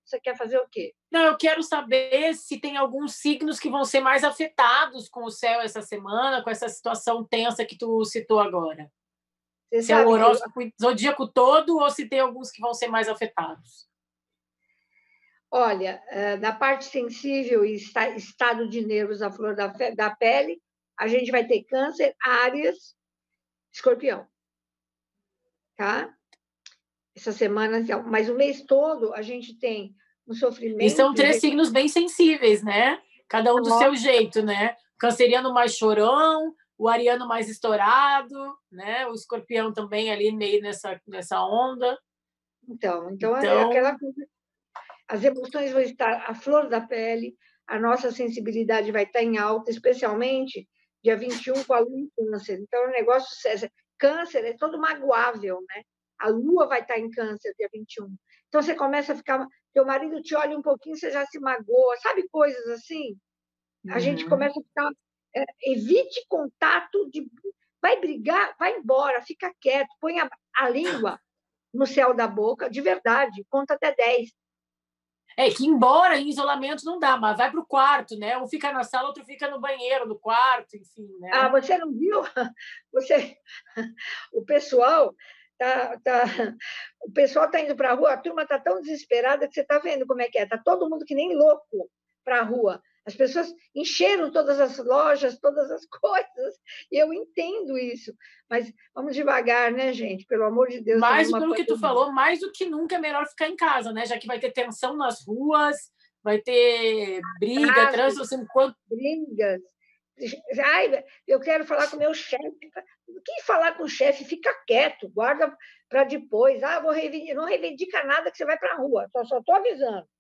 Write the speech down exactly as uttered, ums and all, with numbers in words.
Você quer fazer o quê? Não, eu quero saber se tem alguns signos que vão ser mais afetados com o céu essa semana, com essa situação tensa que tu citou agora. Você Se é o sabe que... horóscopo zodíaco todo ou se tem alguns que vão ser mais afetados? Olha, na parte sensível e estado de nervos à flor da, da pele, a gente vai ter Câncer, Áries, Escorpião. Tá? Essa semana, mas o mês todo a gente tem um sofrimento... E são três signos bem sensíveis, né? Cada um do Nossa. seu jeito, né? O canceriano mais chorão, o ariano mais estourado, né? O escorpião também ali meio nessa, nessa onda. Então, então, então... aquela coisa... As emoções vão estar à flor da pele, a nossa sensibilidade vai estar em alta, especialmente dia vinte e um com a lua em Câncer. Então, o negócio... Câncer é todo magoável, né? A lua vai estar em Câncer dia vinte e um. Então, você começa a ficar... Teu marido te olha um pouquinho, você já se magoa. Sabe coisas assim? A uhum. gente começa a ficar... É, evite contato, de, vai brigar, vai embora, fica quieto, põe a, a língua no céu da boca, de verdade, conta até dez. É que, embora em isolamento não dá, mas vai para o quarto, né? Um fica na sala, outro fica no banheiro, no quarto, enfim, né? Ah, você não viu? Você... O pessoal tá, tá... o pessoal tá indo para a rua, a turma está tão desesperada que você está vendo como é que é. Está todo mundo que nem louco para a rua. As pessoas encheram todas as lojas, todas as coisas, e eu entendo isso. Mas vamos devagar, né, gente? Pelo amor de Deus. Mas, pelo que tu falou, mais do que nunca é melhor ficar em casa, né? Já que vai ter tensão nas ruas, vai ter briga, ah, trânsito, assim, quanto... brigas. Ai, eu quero falar com o meu chefe. Quem falar com o chefe, fica quieto, guarda para depois. Ah, vou reivindicar. Não reivindica nada que você vai para a rua, só estou avisando.